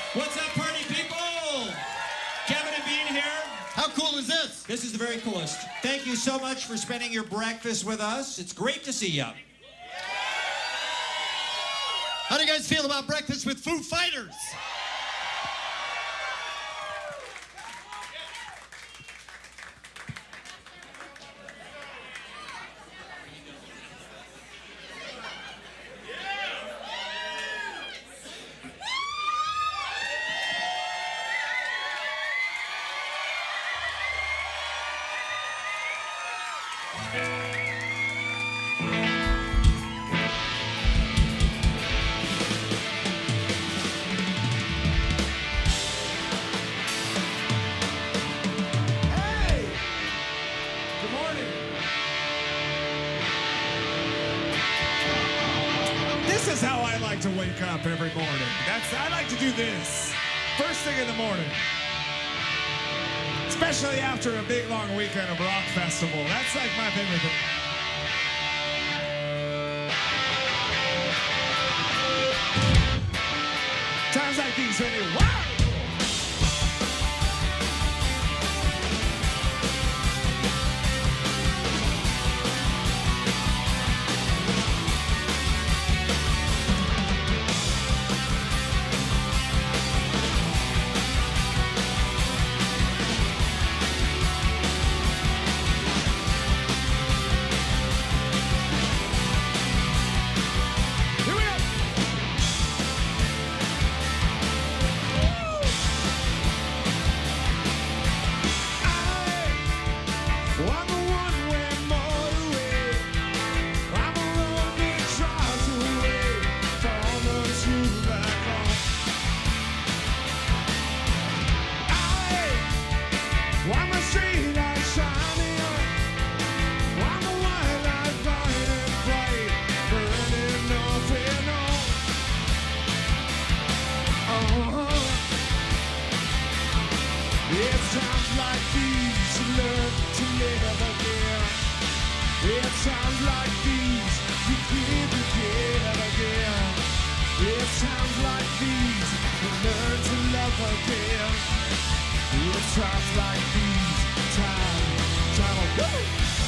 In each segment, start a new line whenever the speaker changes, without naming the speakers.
What's up, party people? Kevin and Bean here.
How cool is this?
This is the very coolest. Thank you so much for spending your breakfast with us. It's great to see you.
How do you guys feel about breakfast with Foo Fighters?
This is how I like to wake up every morning. I like to do this first thing in the morning. Especially after a big long weekend of rock festival. That's like my favorite thing. Times like these when you wow! It's times like these you learn to live again. It's times like these you give again. It's times like these you learn to love again. It's times like these, time, woo!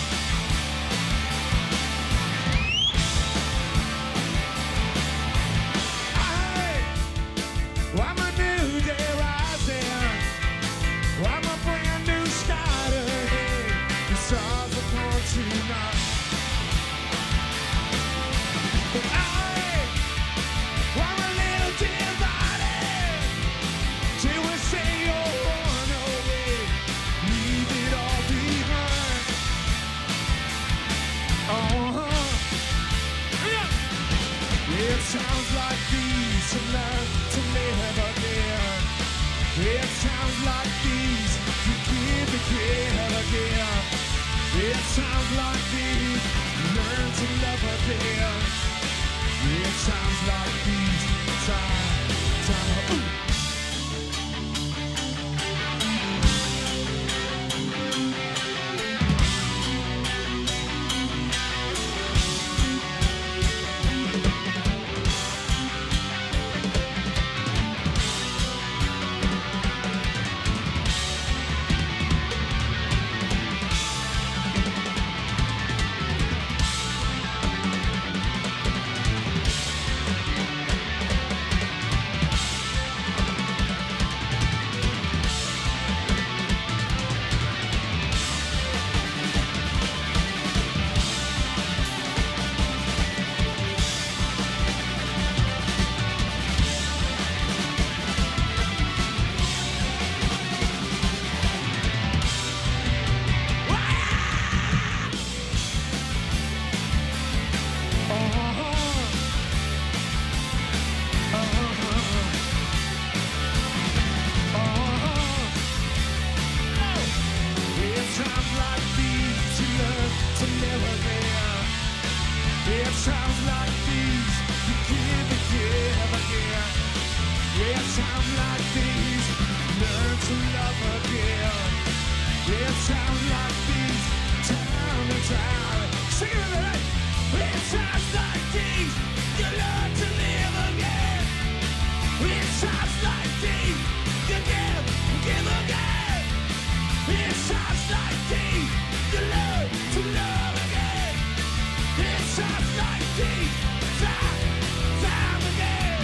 I'm a new day rising. I'm a brand new sky today. The stars are born tonight. But I'm a little divided. Till we say you're on away. Leave it all behind. It sounds like these to learn to live again. It sounds like these you give again. It sounds like these you learn to love again. It sounds like these time, ooh. Sounds like these, you give again. Yeah, sounds like these, learn to love again. Yeah, sounds like these, time and time. Sing it tonight. It sounds like these, you learn to live again. It sounds like deep. You give again. It sounds like deep. You love to love again. It sounds like deep. Time again.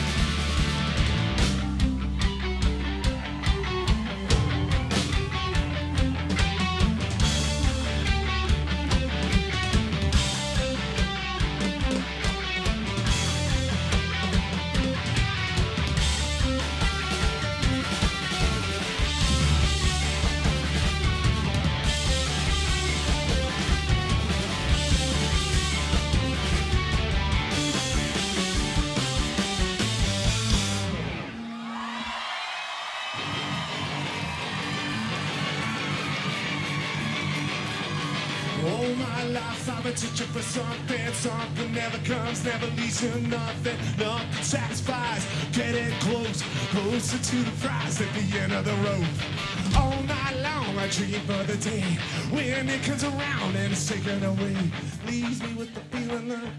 All my life I've been searching for something. Something never comes, never leads to nothing. Nothing satisfies. Getting closer to the prize at the end of the road. All night long I dream for the day when it comes around and it's taken away. Leaves me with the feeling of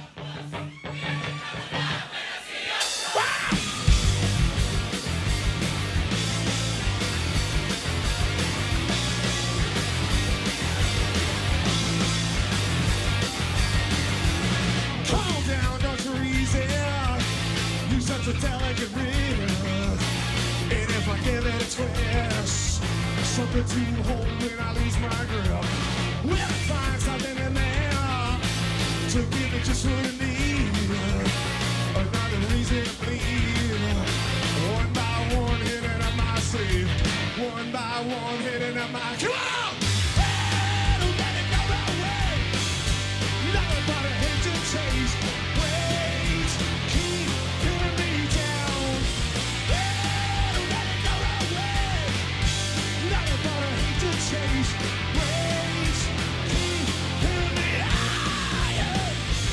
such a delicate rhythm. And if I give it a twist, something to hold when I lose my grip. Will I find something in there to give me just what I need? Another reason to bleed. One by one hitting up my sleeve. One by one hitting up my... Come on! Hey, don't let it go that way. Nothing but a hate to chase. Wait, keep killing me down. Hey, don't let it go that way. Nothing but a hate to chase. Wait, keep killing me higher.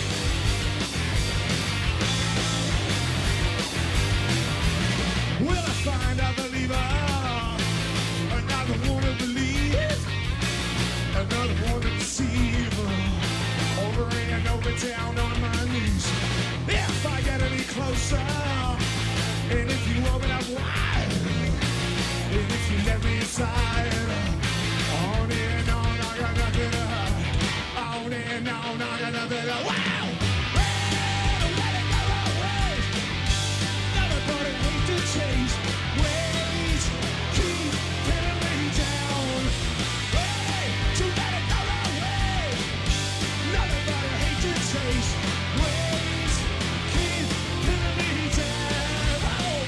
Will I find a believer? Another one to believe, another one to deceive. Over and over down on my knees. If I get any closer, and if you open up wide, and if you let me inside, on and on, I got nothing to hide. On and on, I got nothing to wow! Hey, don't let it go away. Never gonna hate to chase. Wait, keep getting me down. Hey, don't let it go away. Nothing but a hate to chase. Wait, keep getting me down. Oh.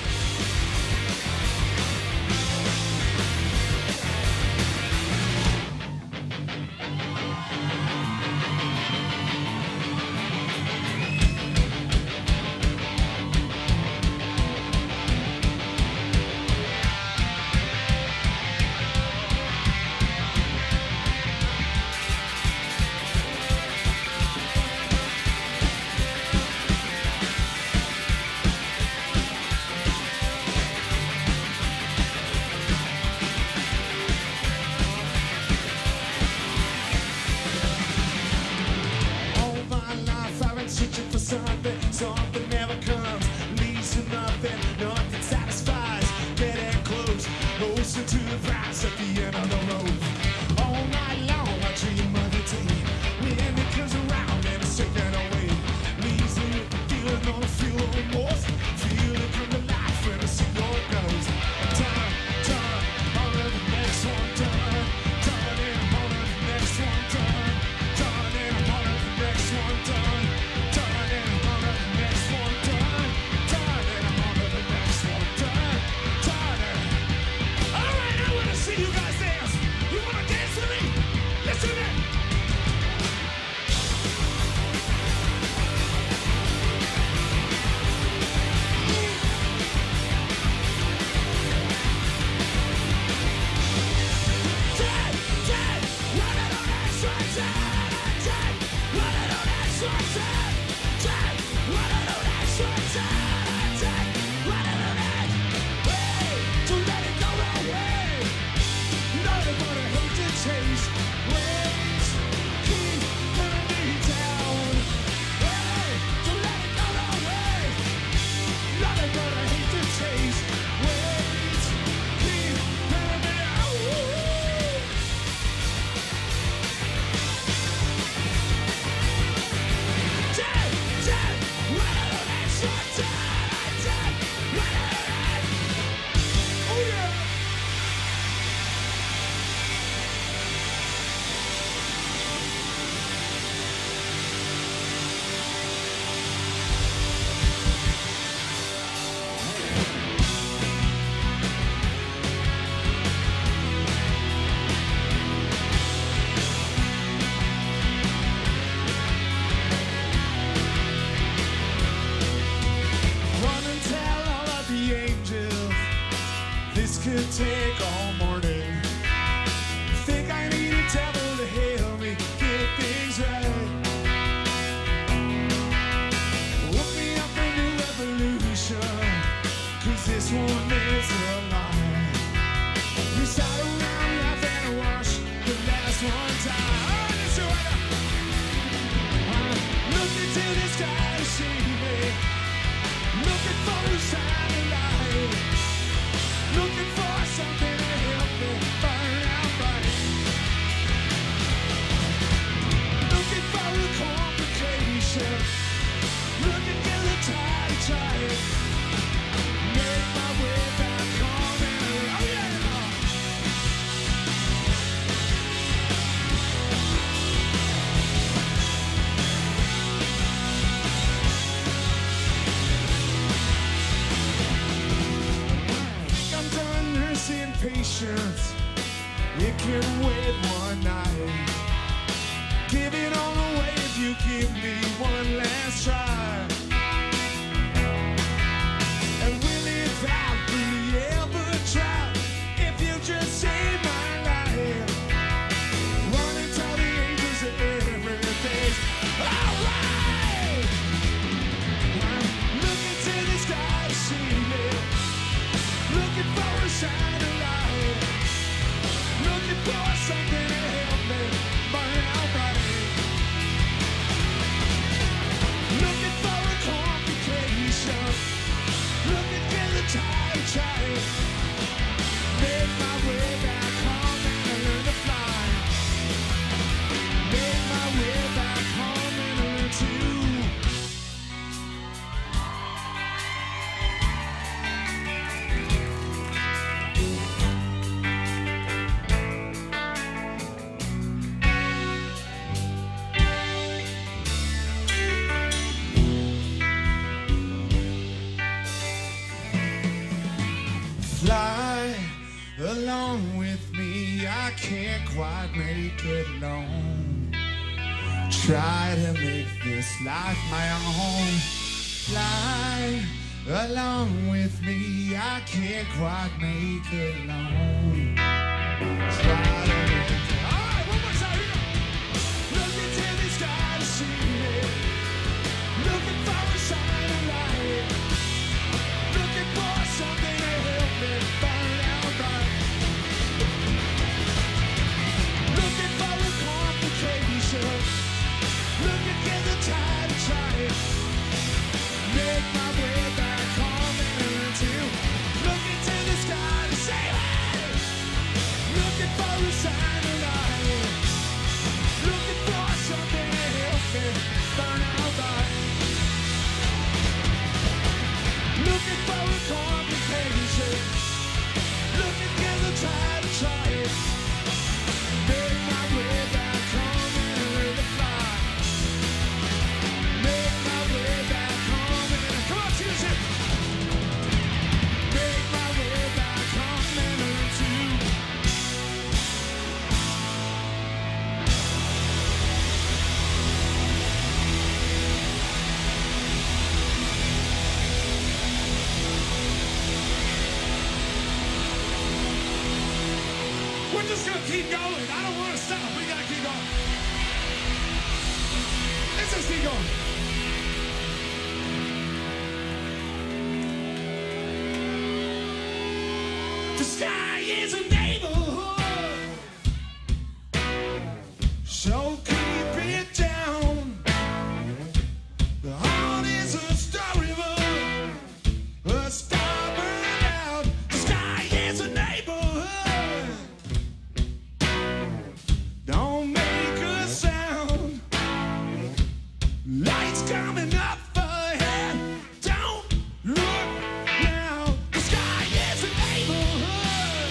patience, it can wait one night. Give it all away if you give me one last try. And will it out, will you ever try? If you just save my life, run and tell the angels that everything's alright. I'm looking to the sky to see me, looking for a sign of light, looking for something to help me burn out bright, looking for a complication, looking for the tide tide. Make my way back home and I learn to fly. Make my way back home and I learn to fly along with me. I can't quite make it alone. Try to make this life my own. Fly along with me. I can't quite make it alone. Try to make it. All right, one more time. Here we go. Looking to the sky to see me. Looking for a sign of light. Looking for something to help me burn out right. Looking for a complication. Looking for the tide tide. Make my way back home and learn to. Looking to the sky to say hey. Looking for a sign of light. Looking for something to help me burn out right. Looking for a complication. Looking for the tide to try it. Make my way back home and learn to fly. Make my way back home and come on, choose it. Make my way back home and learn to. We're just gonna keep going. I don't want to stop. We gotta keep going. Let's just keep going. The sky is a neighborhood, so keep it down. The heart is a storybook, a star burned out. The sky is a neighborhood. Don't make a sound. Lights coming up ahead. Don't look now. The sky is a neighborhood.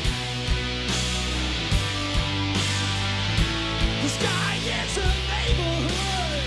The sky is a neighborhood.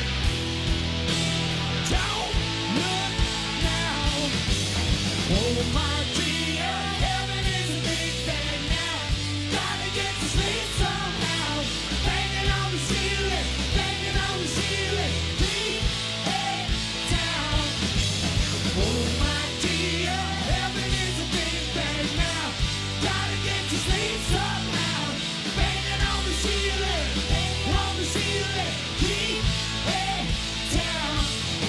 Don't look now. Oh my dear, heaven is a big bang now. Gotta get to sleep somehow. Banging on the ceiling, banging on the ceiling. Keep it down. Oh my dear, heaven is a big bang now. Gotta get to sleep somehow. Banging on the ceiling, on the ceiling. Keep it down.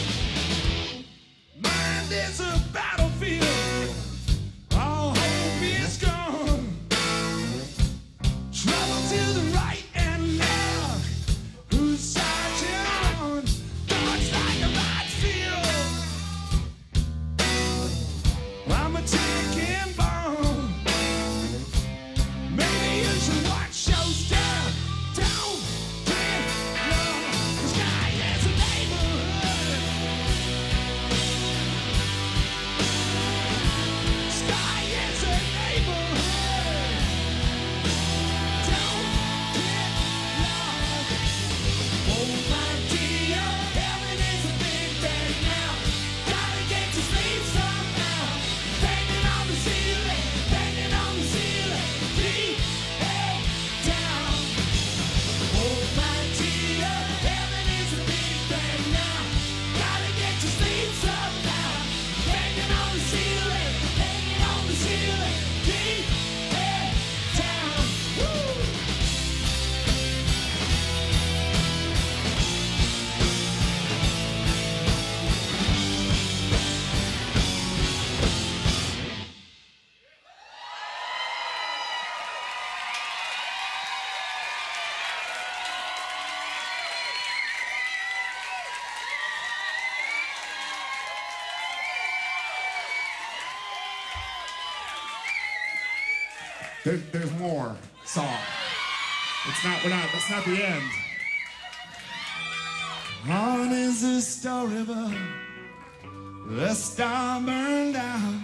Mind is a battlefield. All hope is gone. Trouble to the right and left. Whose side you're on? Thoughts like a minefield. I'm a ticking bomb. Maybe you should watch your step. Don't get lost. The sky is a neighborhood. There's more song. That's not the end. On is the story of a star burned out.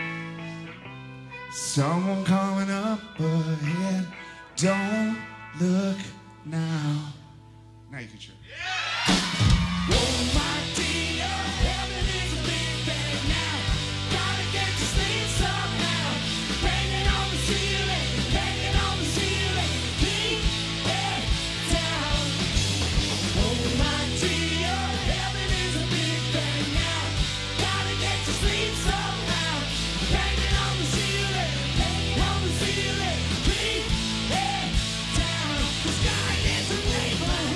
Someone coming up ahead. Don't look now. Now you can cheer.
Oh, my dear, heaven is a big bang now. Gotta get to sleep somehow. Banging on the ceiling, banging on the ceiling. Keep it down. Oh, my dear, heaven is a big bang now. Gotta get to sleep somehow. Banging on the ceiling, banging on the ceiling. Keep it down. The sky is a neighborhood.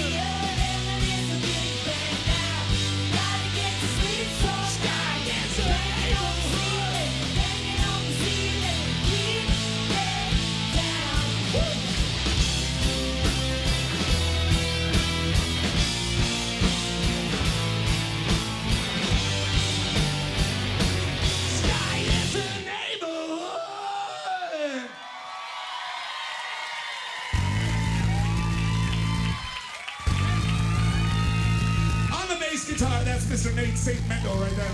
Guitar, that's Mr. Nate St. Mendel right there.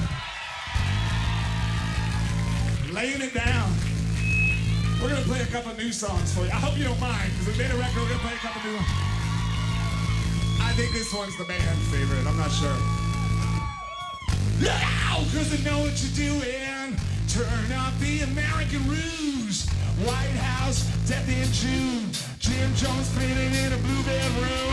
Laying it down. We're gonna play a couple new songs for you. I hope you don't mind, because we made a record, we're gonna play a couple new ones. I think this one's the band's favorite, I'm not sure. Look out, because I know what you're doing. Turn up the American Ruse. White House, Death in June. Jim Jones painted in a blue bedroom.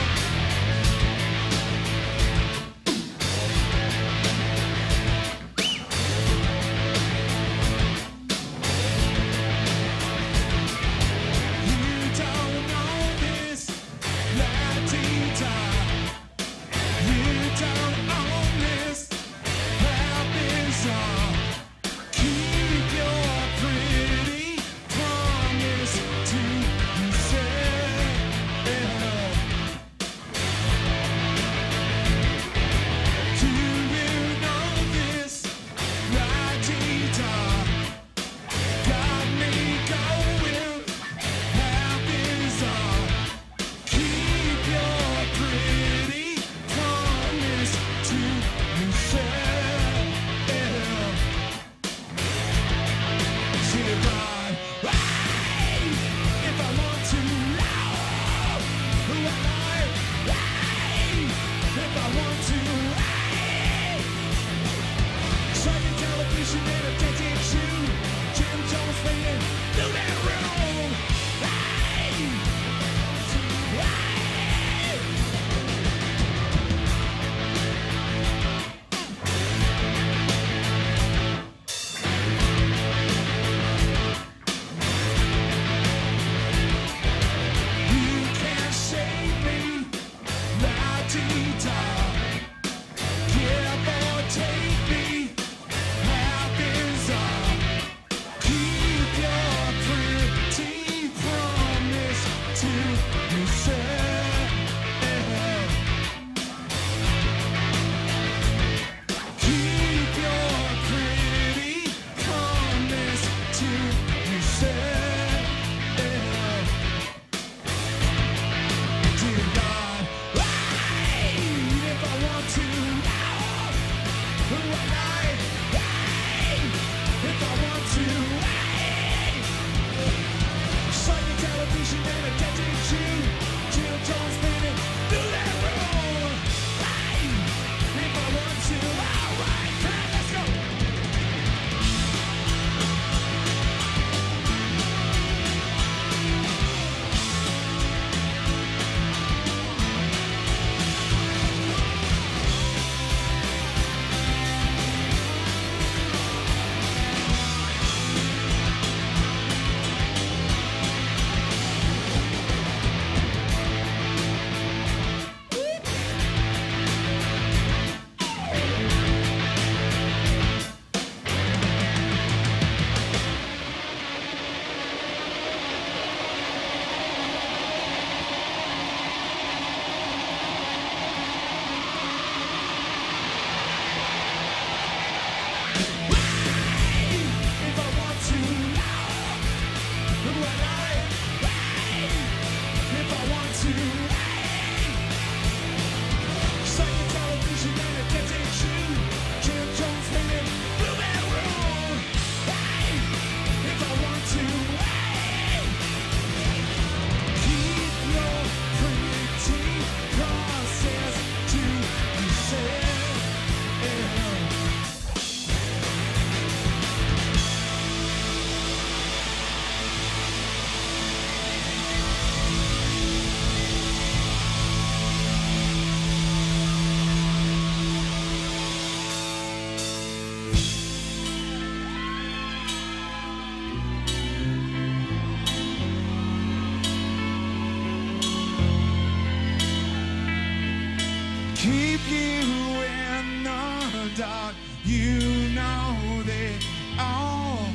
dark. You know they all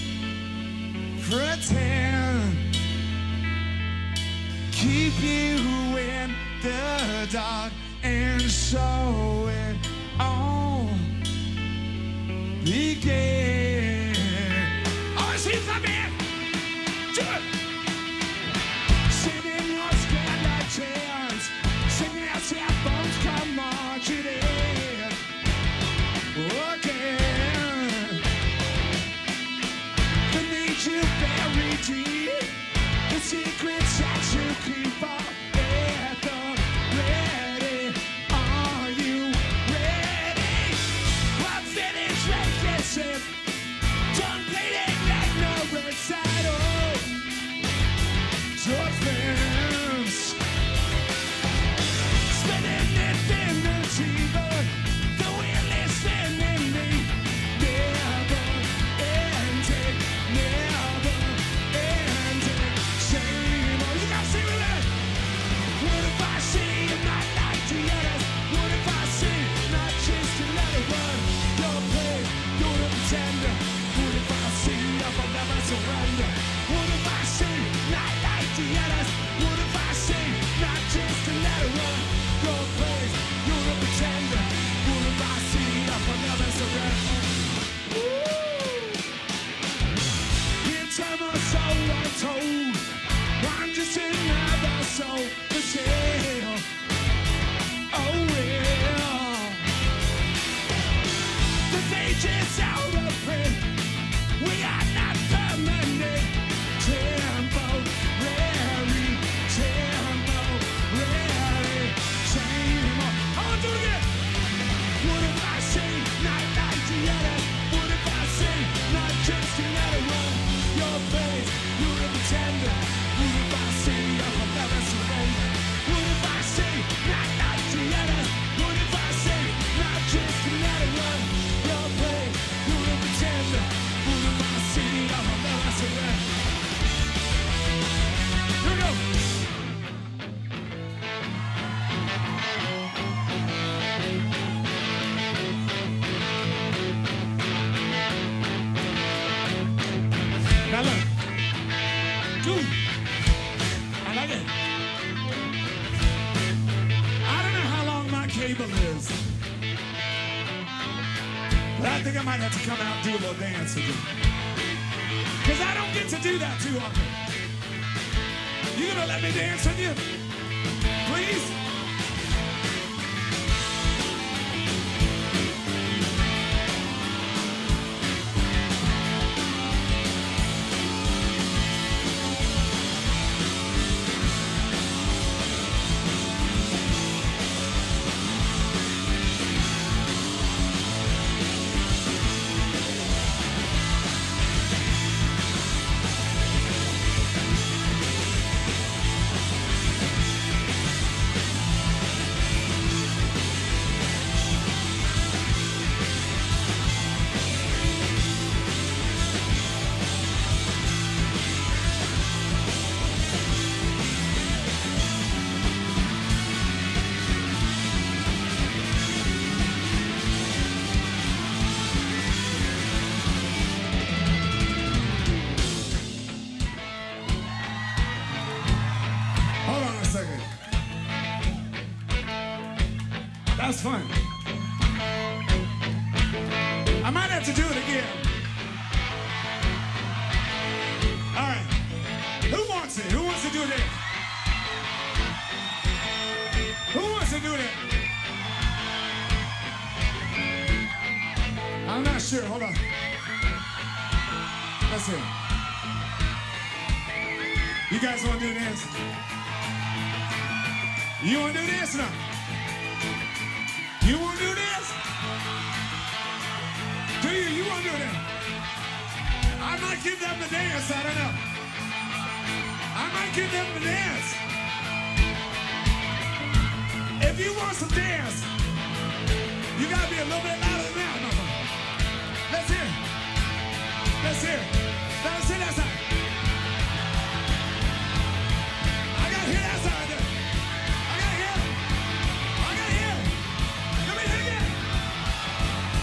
pretend. Keep you in the dark, and so it all began. Oh, see, come in. Do it. Singing your scared chants, singing out your bones come marching in again. Beneath you buried deep, the secrets that you keep are at the ready. Are you ready? I'm finished vacation, done bleeding ignorant saddle. Dolphins spinning infinity, but the wheel is spinning me. Never ending, never ending. Same old. You gotta sing with that. What if I see you not like the others? What if I see not just another one? Your play, you're the pretender. What if I see if I'll never surrender? What if I see not like the others? What if I see not just another one? Your place, you're a pretender. What if I see if I'll never surrender? In time or so untold, I'm just another soul for sale. Oh well, the page is out of print. We are not permanent. Temporary, temporary. Same old. I want to do it again. What if I say not like the others? What if I say not just another one? Your face, you're a pretender. What if I say I'll never surrender? What if I say not like the others? What if I say not just another one? Your face, you're a pretender. What if I say I'll never surrender? Here we go. Now look. Dude, I like it. I don't know how long my cable is, but I think I might have to come out and do a little dance with you. Because I don't get to do that too often. You gonna let me dance with you? Please? Hold on a second. That's fun. I might have to do it again. All right. Who wants it? Who wants to do that? Who wants to do that? I'm not sure. Hold on. Let's see. You guys want to do this? You want to do this now? You want to do this? Do you? You want to do that? I might give them the dance. I don't know. I might give them the dance. If you want some dance, you got to be a little bit louder than that, motherfucker. Let's hear it. Let's hear it. Let's hear that side. I got to hear that side there. I got to hear it. I got to hear it. Let me hear it again.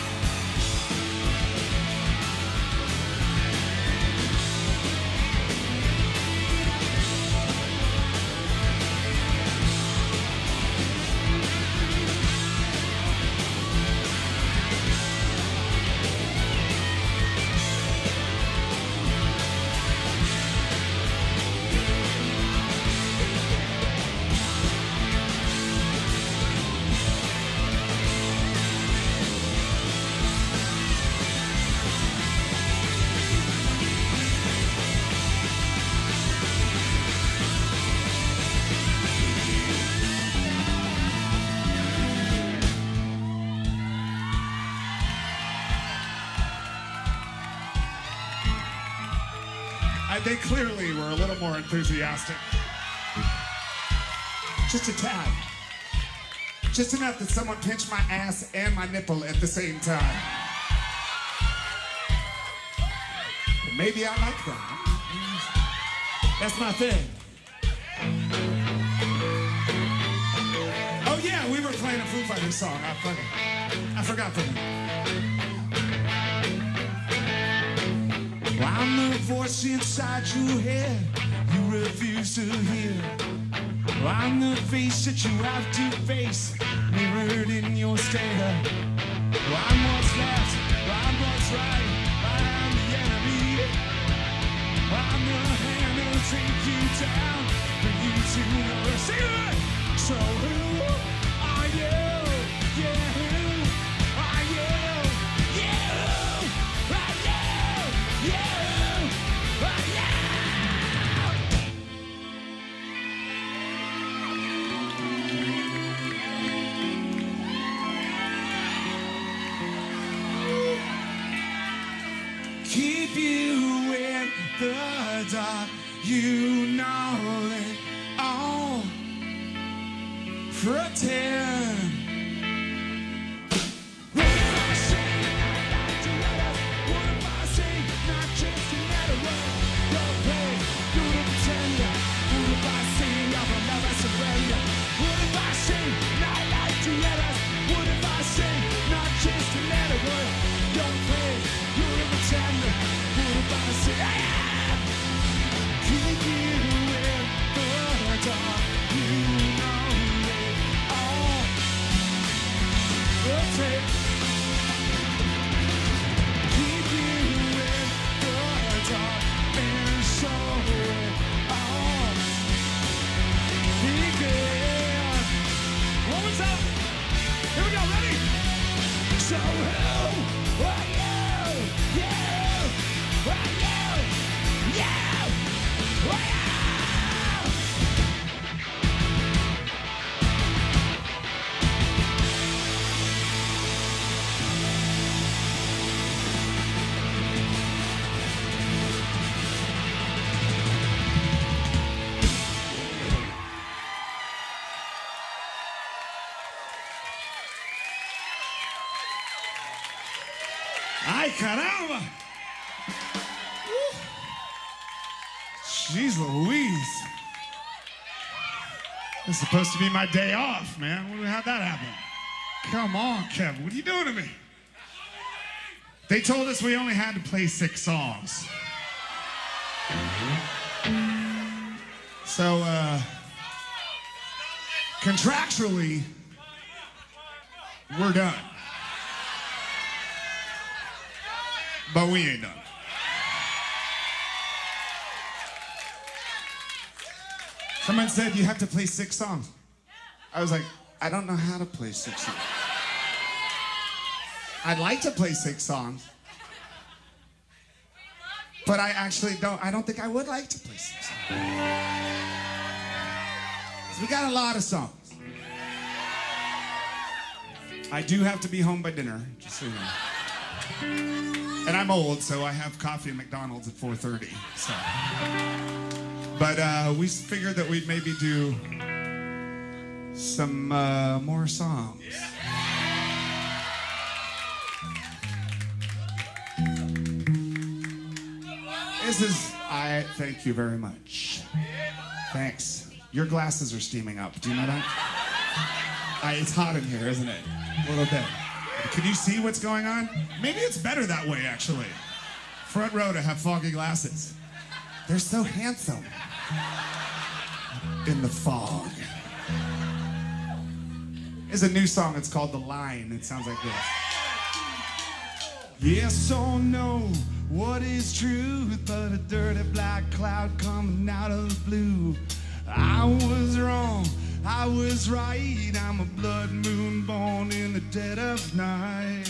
They clearly were a little more enthusiastic. Just a tad. Just enough that someone pinched my ass and my nipple at the same time. Maybe I like that. That's my thing. Oh yeah, we were playing a Foo Fighters song. I forgot for them. Well, I'm the voice inside your head you refuse to hear. Well, I'm the face that you have to face, mirrored in your stare. Well, I'm what's left, well, I'm what's right, I'm the enemy. Well, I'm the hand that'll take you down for you to know. Sing it! So who are you? Yeah, who are you? Yeah, who are you? Yeah, who are you? Keep you in the dark, you know it all. Pretend. What if I say not to let us? What if I say not just another word? Don't play, do the pretender. What if I say I will never surrender? What if I say not like to let us? What if I say not just another word? Don't play, do the pretender. What if I say keep you in the dark? You know it all. Rotate. Keep you in the dark and show it all. Begin. One more time. Here we go. Ready? So who are you? You are you? You are you? Ay, caramba! Woo. Jeez Louise. This is supposed to be my day off, man. How'd that happen? Come on, Kevin. What are you doing to me? They told us we only had to play 6 songs. So, contractually, we're done. But we ain't done. Someone said you have to play 6 songs. I was like, I don't know how to play 6 songs. I'd like to play 6 songs. But I actually don't. I don't think I would like to play 6 songs. 'Cause we got a lot of songs. I do have to be home by dinner, just so you know. And I'm old, so I have coffee at McDonald's at 4:30. So. But we figured that we'd maybe do some more songs. This is, thank you very much. Thanks. Your glasses are steaming up. Do you know that? It's hot in here, isn't it? A little bit. Can you see what's going on? Maybe it's better that way, actually. Front row to have foggy glasses. They're so handsome. In the fog. There's a new song. It's called The Line. It sounds like this. Yes or no, what is truth but a dirty black cloud coming out of the blue? I was wrong, I was right. I'm a blood moon born in the dead of night.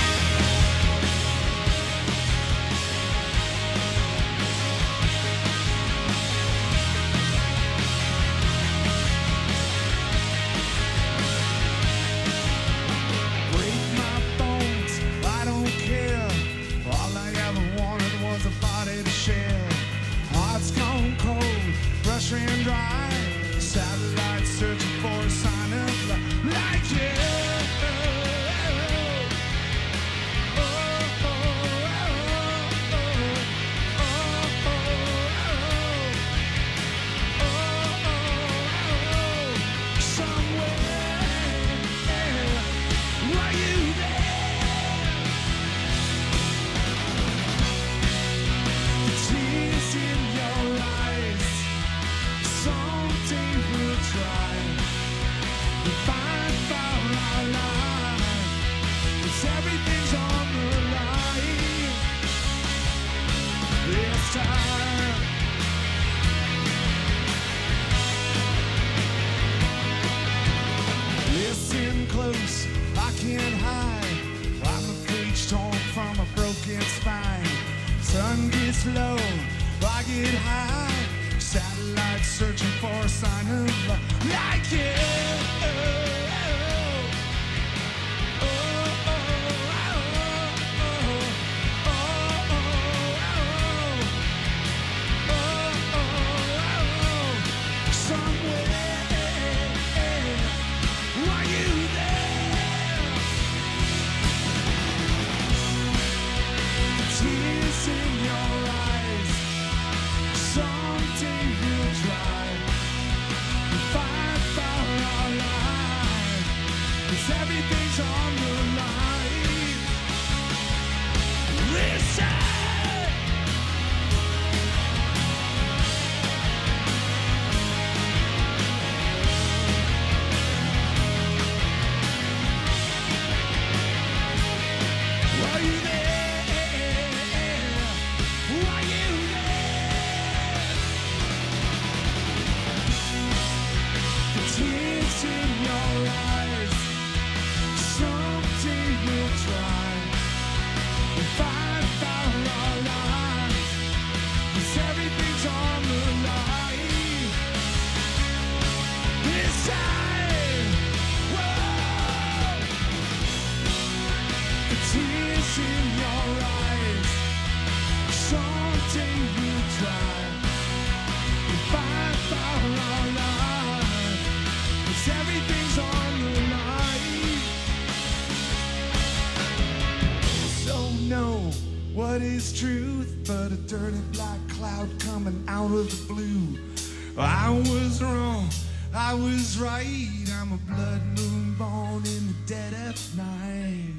Break my bones, I don't care. All I ever wanted was a body to share. gets fine. Sun gets low, I get high. Satellites searching for a sign of like you. Everything's on the line. Listen. Are you there? Are you there? The tears in your eyes. Someday we'll try and find out our lives, 'cause everything's on the line. This time, whoa, the tears in your eyes. Someday we'll try and find out our lives, 'cause everything's on the line. Know what is truth but a dirty black cloud coming out of the blue. I was wrong, I was right. I'm a blood moon born in the dead of night.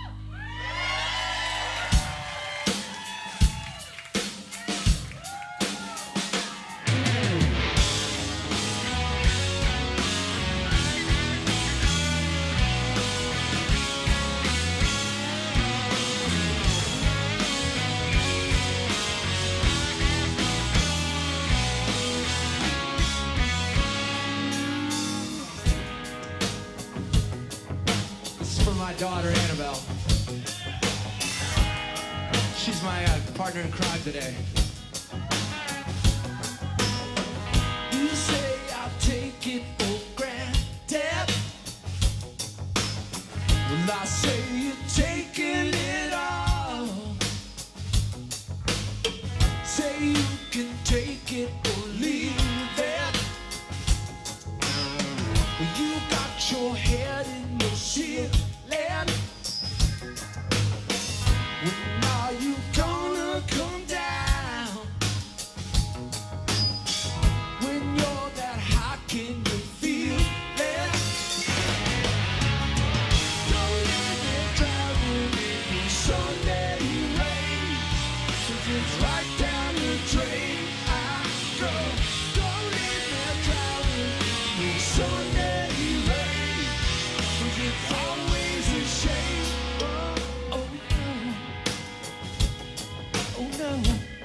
My daughter Annabelle. She's my partner in crime today.
You say I'll take it for granted. Well, I say you're taking it all. Say you can take it or leave it. Well, you got your head in your shit. When are you gonna come down? When you're that high, can you feel it? Don't let me drowning in your Sunday rain, 'cause it's right down the drain I go. Don't let me drowning in your Sunday rain, 'cause it's always a shame. Oh no.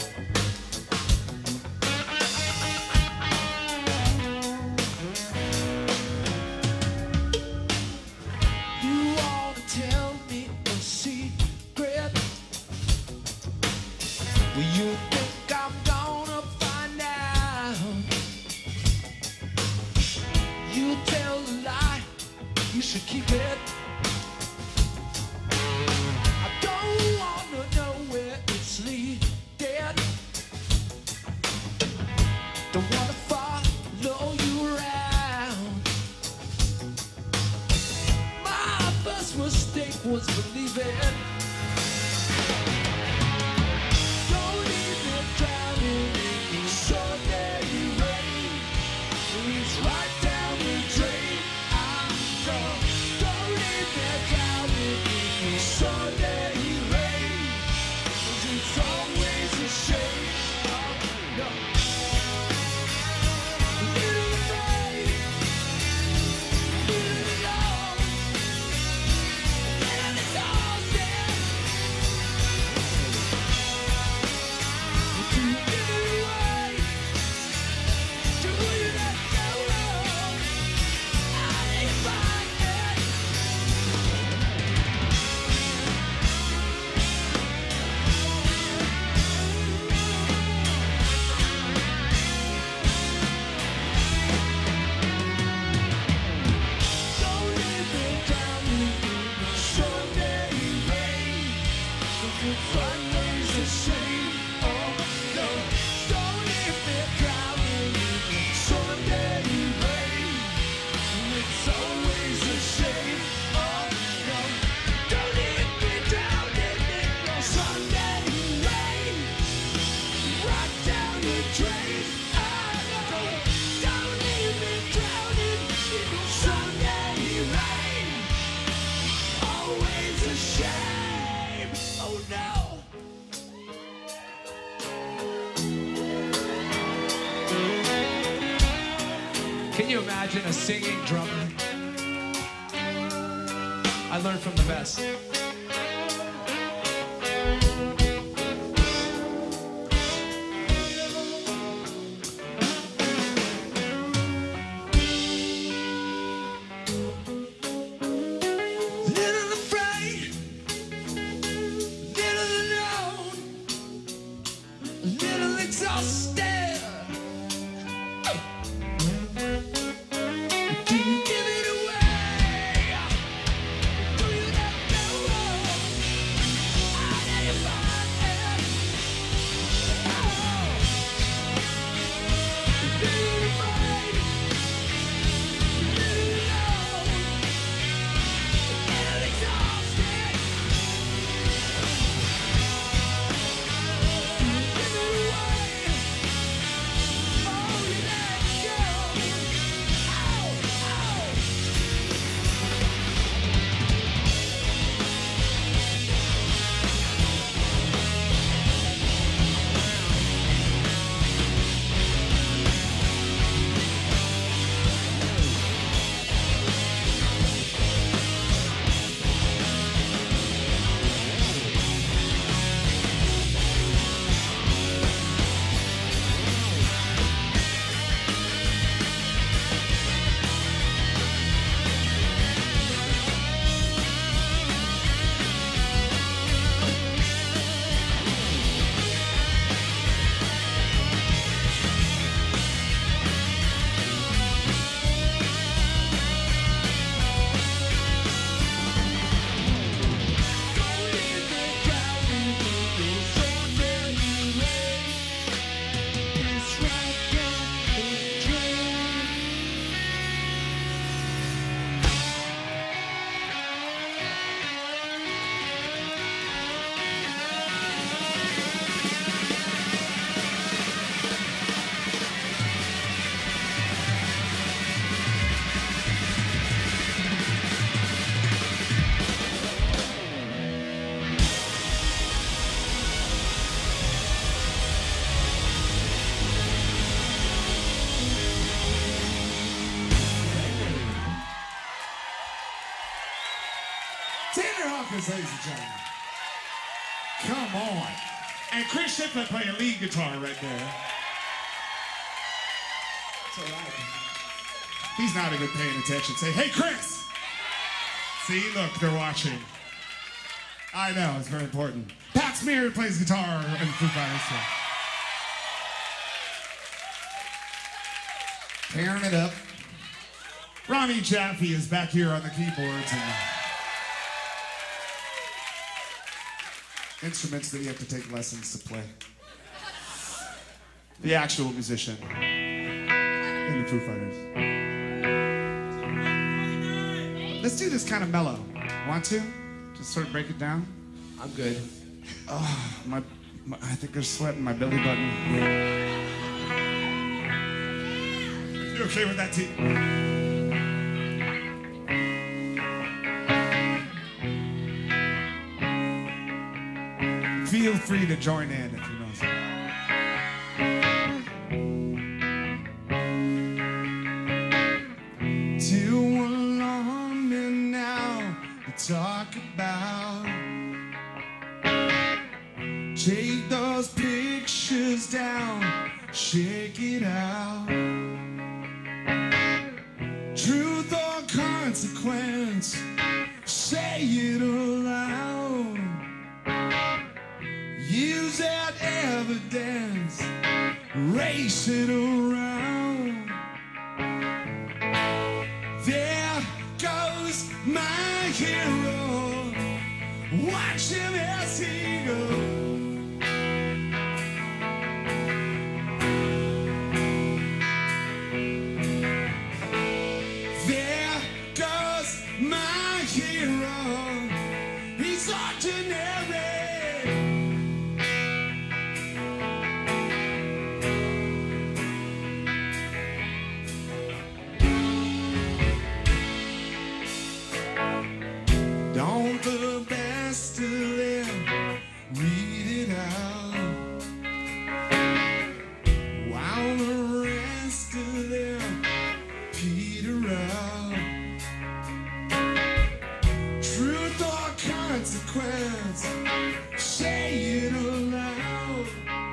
You wanna tell me a secret? Well, you think I'm gonna find out? You tell a lie, you should keep it. I don't wanna know where it's leading. Don't wanna follow you around. My first mistake was believing. Don't leave me
It's always a shame. Oh no, don't leave me drowning in Sunday rain. It's always a shame. Oh no, don't leave me drowning in your Sunday rain. Right down the drain. Oh no, don't leave me drowning in your Sunday rain. Always a shame. Oh no.
Can you imagine a singing drummer? I learned from the best.
Little afraid, little alone, little exhausted. Do you give it away? Do you let go? How do you find it? Oh. Little afraid, little alone, little exhausted. Do you give it away? Oh, you let go. Ow, ow. Tanner Hawkins, ladies and gentlemen. Come on. And Chris Shipman playing lead guitar right there. That's all right. He's not even paying attention. Say, hey, Chris. See, look, they're watching. I know, it's very important. Pat Smear plays guitar in Foo Fighters. So. Tearing it up. Ronnie Jaffe is back here on the keyboards and instruments that you have to take lessons to play. The actual musician in the Foo Fighters. Let's do this kind of mellow. Want to? Just sort of break it down?
I'm good.
Oh, I think there's sweat in my belly button. You okay with that, T? Feel free to join in if you know something. Too alarming now to talk about. Take those pictures down, shake it out. Truth or consequence, say it aloud. Use that evidence, race it around. There goes my hero. Watch him as he goes. Say it aloud.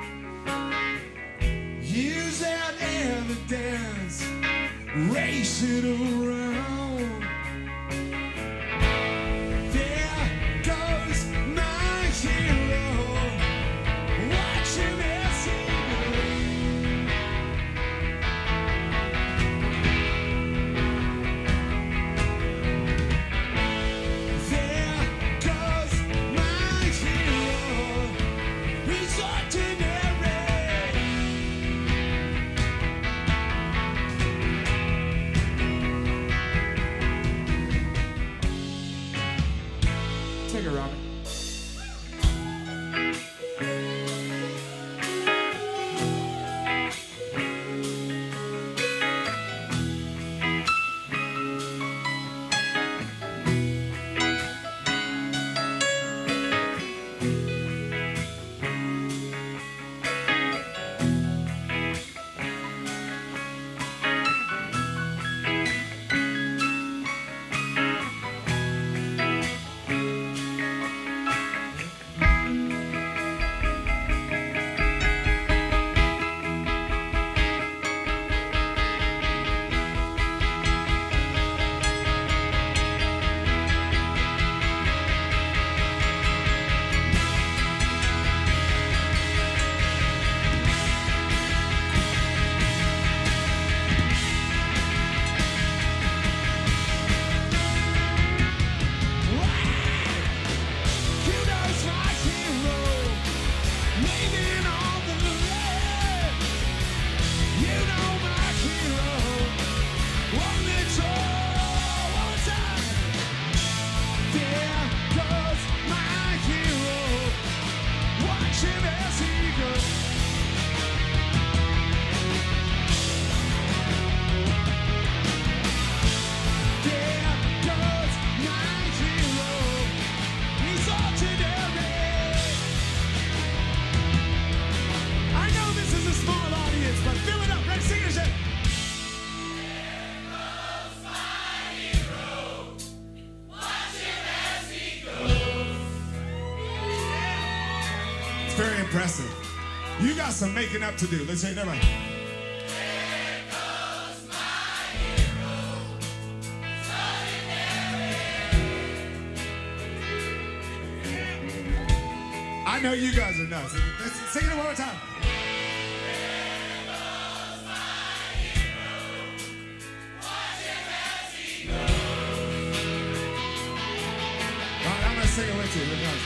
Use that evidence. Race it around. There goes my hero. Watch him as he goes. There goes my hero. He's ordinary.
Take it, Robin.
Very impressive. You got some making up to do. Let's say, never mind. I know you guys are nuts. Let's sing it one more time. All right, I'm gonna sing it with you. Look, guys.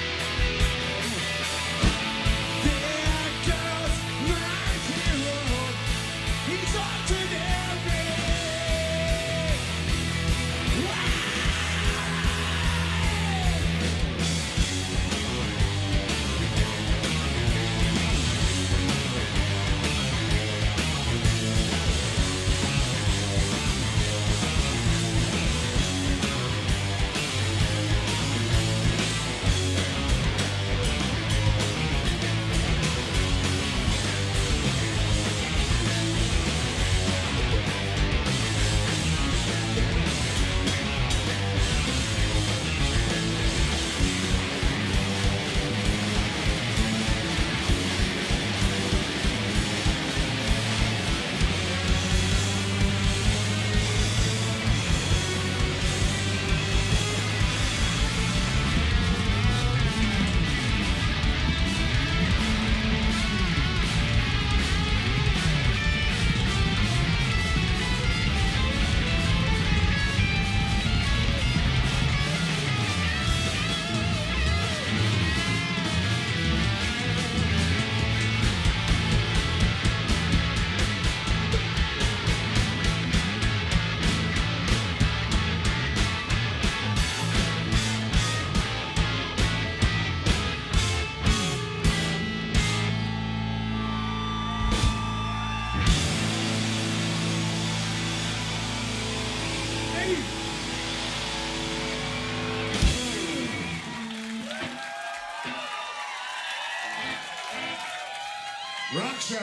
Rock show.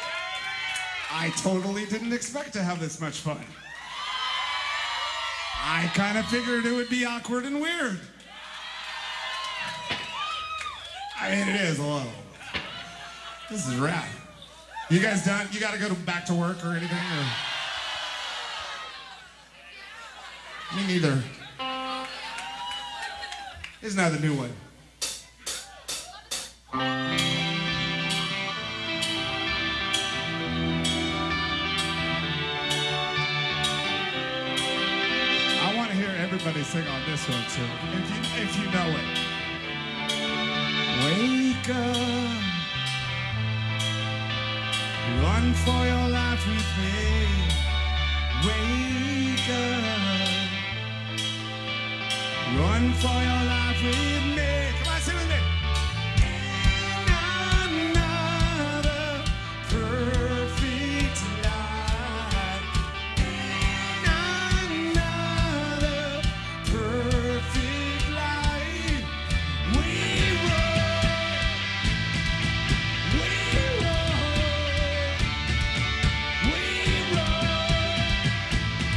I totally didn't expect to have this much fun. I kind of figured it would be awkward and weird. I mean, it is a little. This is rad. You guys done? You got to go back to work or anything? Or? Me neither. Here's another new one. I want to hear everybody sing on this one too, if you know it. Wake up, run for your life with me. Wake up, run for your life with me. Come on, sing with me. In another perfect life. In another perfect life. We run, we run, we run.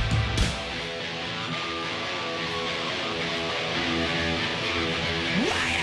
Wake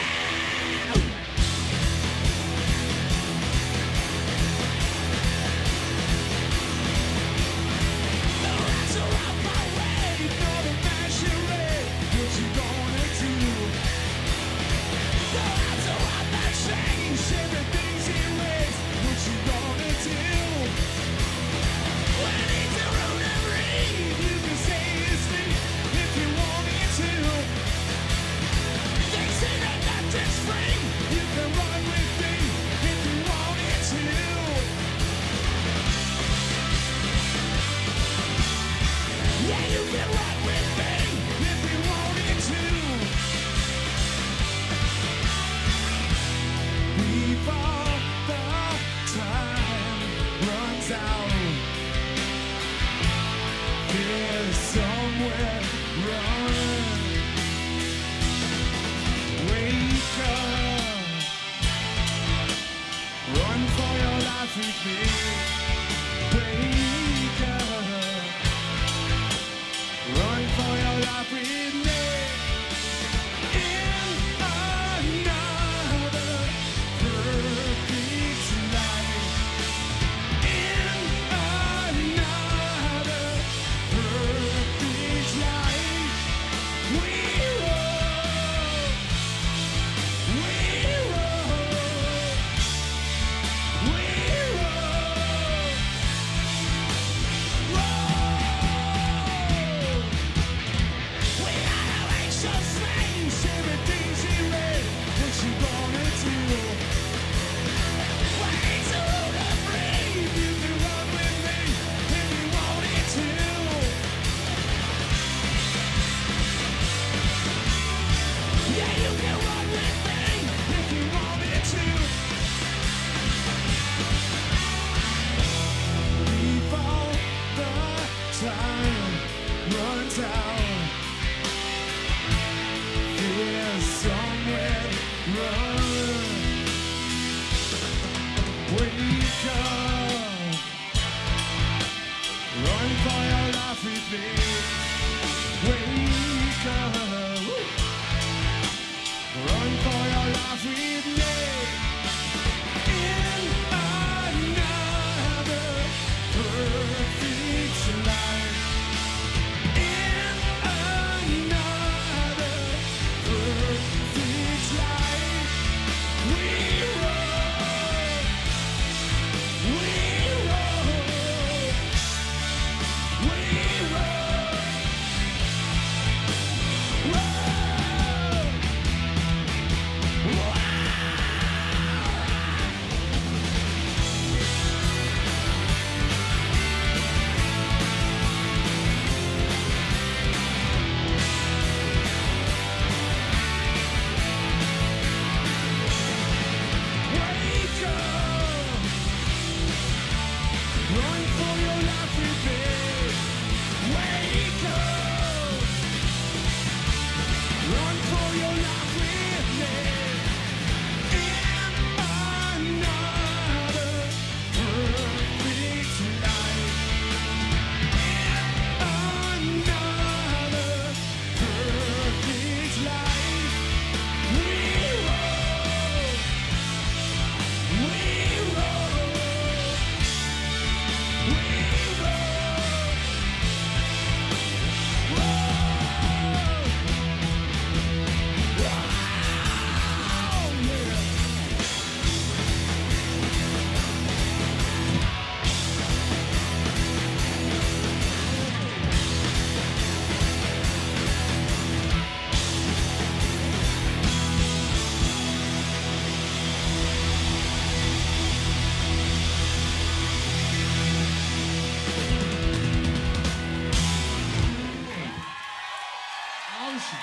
you.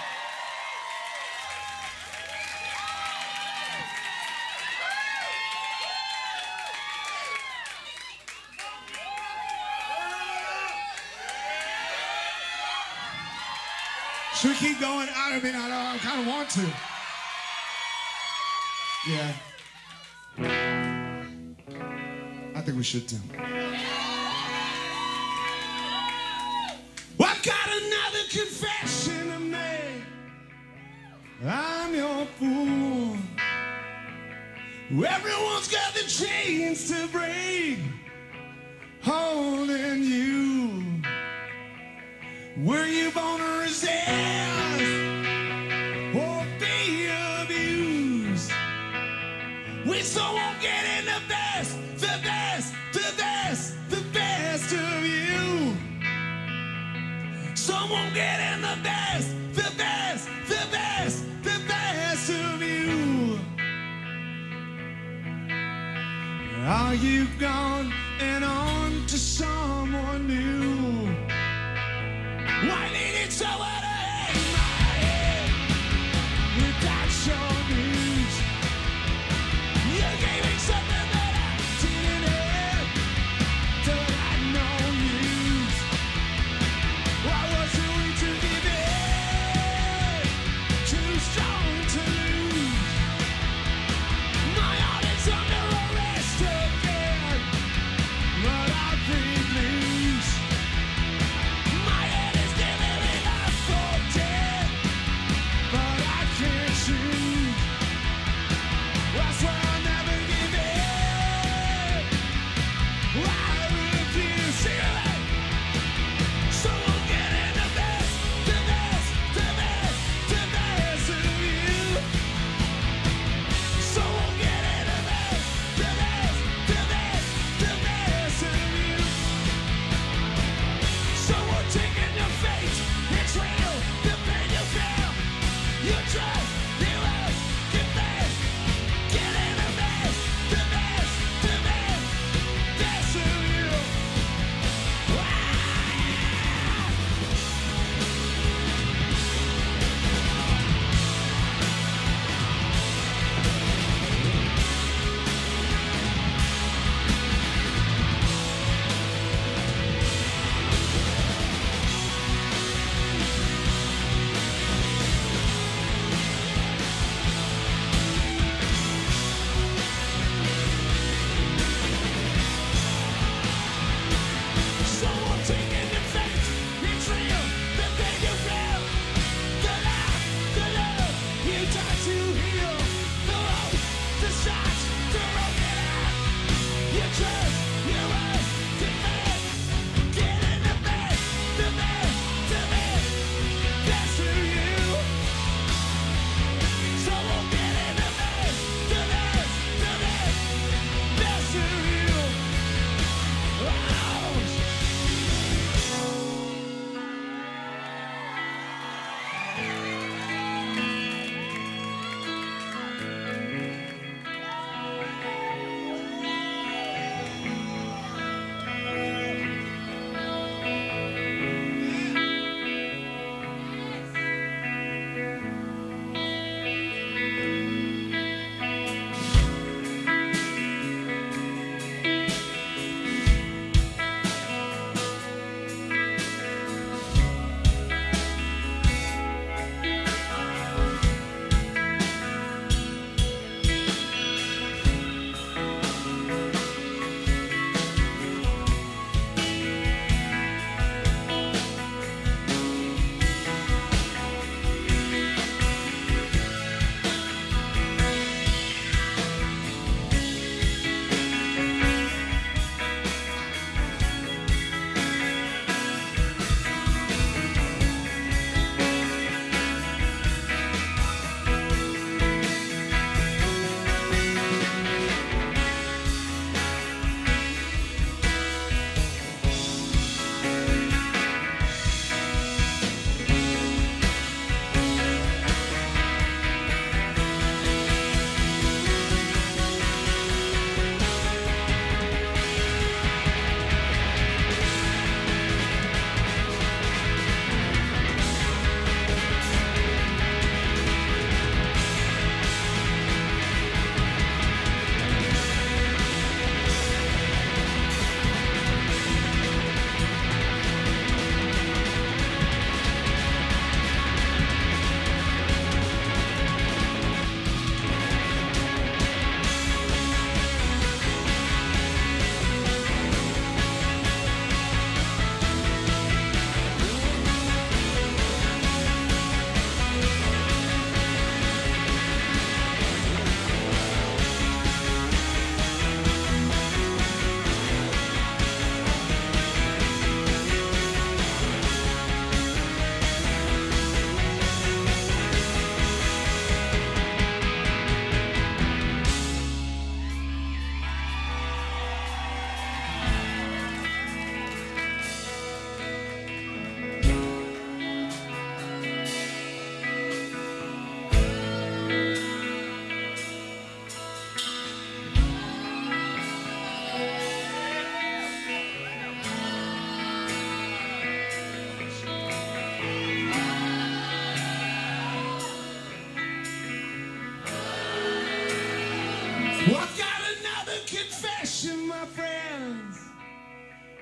Should we keep going? I mean, I kind of want to. Yeah. I think we should too. Well, I've got another confession to make. I'm your fool. Everyone's got the chains to break, holding you. Were you born to resist or be abused? We still won't get in the best of you. Some won't get in the best of you. Are you gone and on to someone new? Why need it so out of my head without your news? You gave me something that I didn't have, that I had no use. Why was it way to give in? Too strong to lose. My heart is under arrest again, but I breathe loose.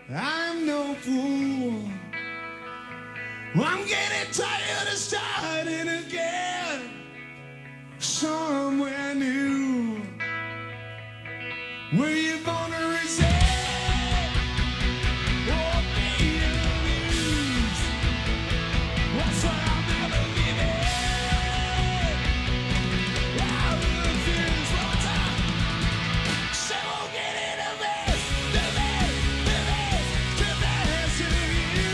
I'm no fool. I'm getting tired of starting again somewhere new. Were you born to resist or be abused? That's why I'll never give in. I refuse one more time. So we'll get in the best of you.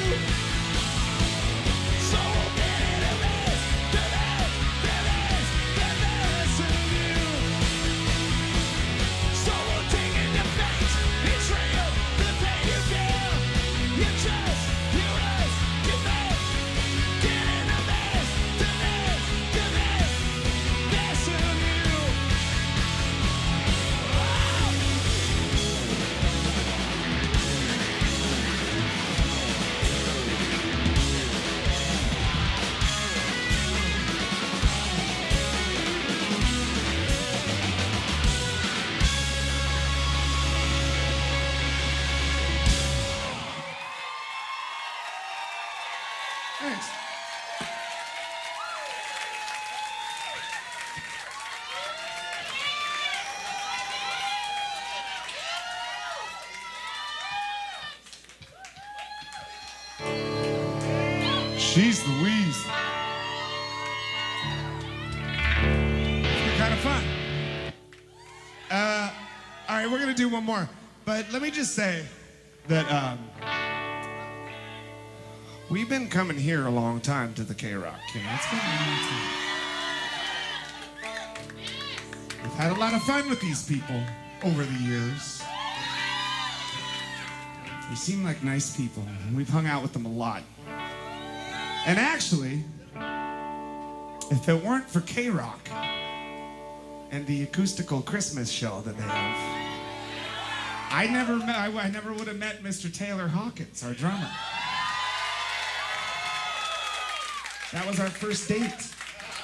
So we'll get in the best of you. So we'll take in the face, it's real, the pain you feel. You trust, you rush, you fail. Get in the best of you. Thanks. She's Louise. Kind of fun. All right, we're gonna do one more, but let me just say that we've been coming here a long time to the K-Rock. You know, it's been a long time. We've had a lot of fun with these people over the years. They seem like nice people, and we've hung out with them a lot. And actually, if it weren't for K-Rock and the acoustical Christmas show that they have, I never would have met Mr. Taylor Hawkins, our drummer. That was our first date.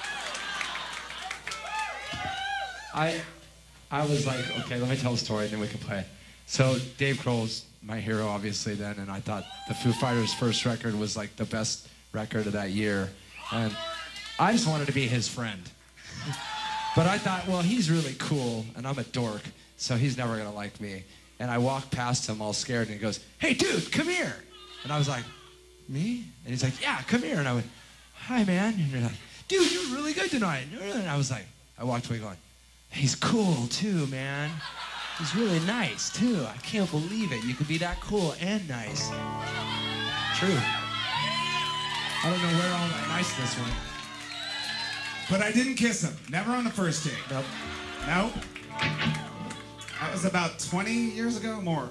I was like, okay, let me tell a story and then we can play. So Dave Grohl's my hero, obviously, then, and I thought the Foo Fighters' first record was like the best record of that year. And I just wanted to be his friend. But I thought, well, he's really cool, and I'm a dork, so he's never gonna like me. And I walked past him all scared, and he goes, hey, dude, come here. And I was like, me? And he's like, yeah, come here. And I went, hi, man. And you're like, dude, you're really good tonight. And I was like, I walked away going, he's cool too, man. He's really nice too. I can't believe it. You could be that cool and nice. True. I don't know where all that niceness went.
But I didn't kiss him. Never on the first date.
Nope.
Nope. That was about 20 years ago, more.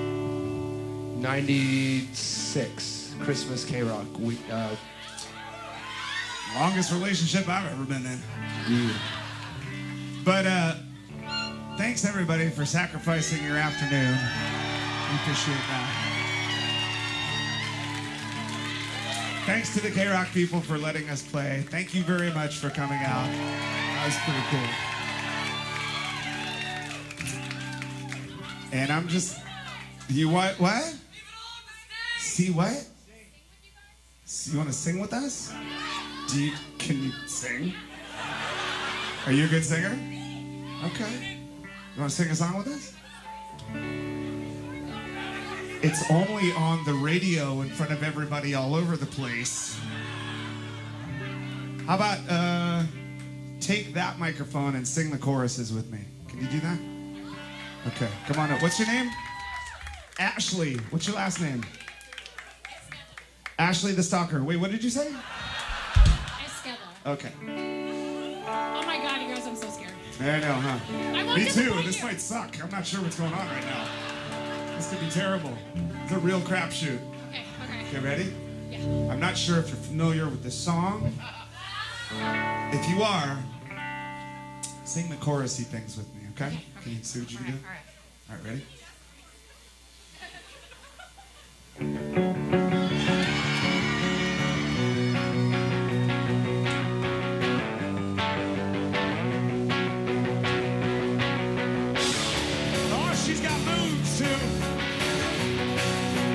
96, Christmas K-Rock.
Longest relationship I've ever been in.
Yeah.
But thanks everybody for sacrificing your afternoon. We appreciate that. Thanks to the K-Rock people for letting us play. Thank you very much for coming out. That was pretty cool. And I'm just, you what? See what? You want to sing with us? Can you sing? Are you a good singer? Okay. You want to sing a song with us? It's only on the radio in front of everybody all over the place. How about take that microphone and sing the choruses with me? Can you do that? Okay, come on up. What's your name? Ashley. What's your last name? Ashley the Stalker. Wait, what did you say?
Esqueda.
Okay.
Oh my god, you guys, I'm so scared.
I know, huh?
I won't
Me too.
disappoint
This
you.
might suck. I'm not sure what's going on right now. This could be terrible. It's a real crapshoot.
Okay, okay.
Okay, ready?
Yeah.
I'm not sure if you're familiar with this song. If you are, sing the chorusy things with me, okay?
Okay,
Can you see what you can do?
All right.
All right, ready? Oh, she's got moves too.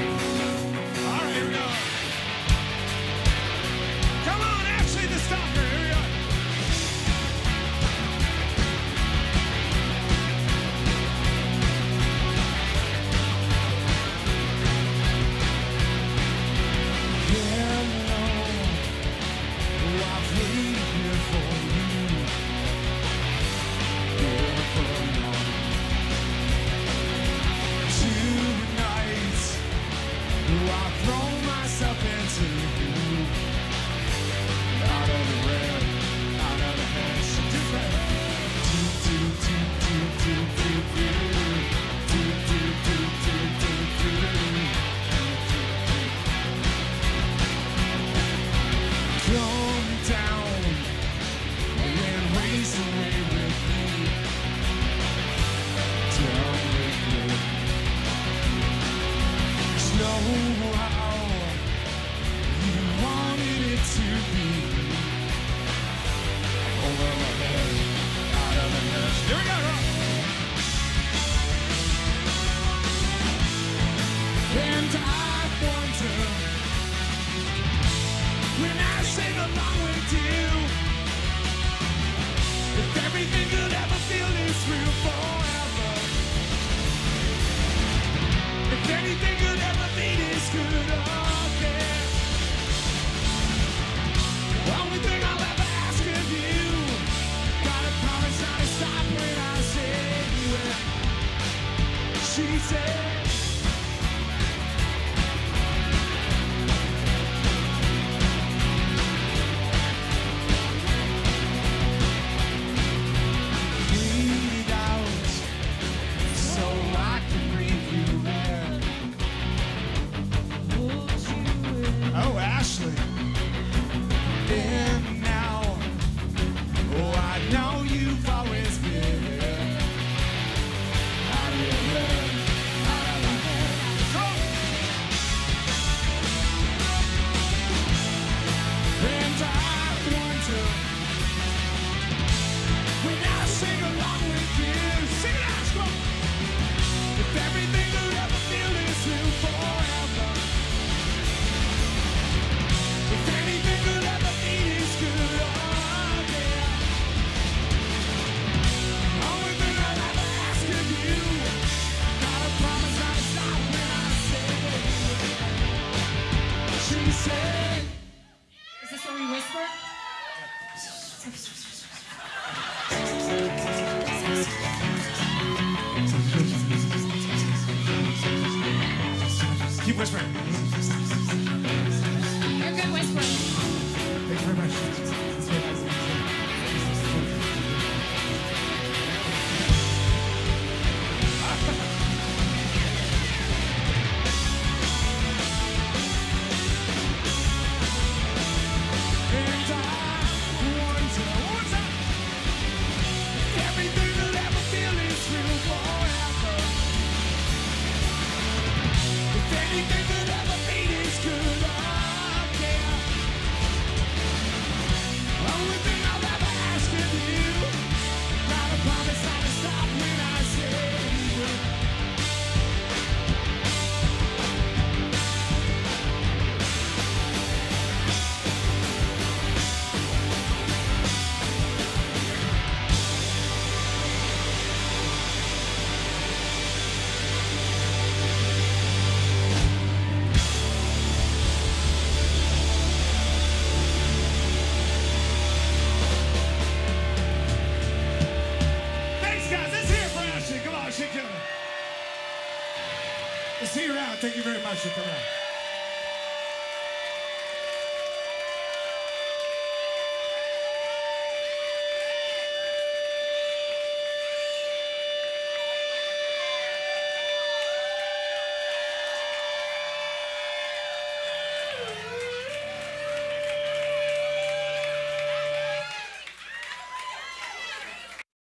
Here we go. And I wonder when I sing along with you, if everything could ever feel this real forever, if anything could ever be this good again. Only thing I'll ever ask of you, gotta promise not to stop when I say it. She said. And now, oh, I know you've always been here. Out of your head, out of my head. Go! And I wonder when I sing along with you, sing it out, go! If everything could ever feel this real forever. If anything could ever be this good again. Only thing I'll ever ask of you, gotta promise not to stop when I say it. She said.
Is this where we whisper?
Keep whispering.
You're a good whisperer.
Thank you very much. And I wonder, what's up? Everything will ever feel is real forever. If anything could ever be this good again. Only thing I'll ever ask of you, gotta promise not to stop when I say it. Thanks, guys. Let's hear it for Ashley. Come on, she killed it. Let's see her out. Thank you very much for coming out.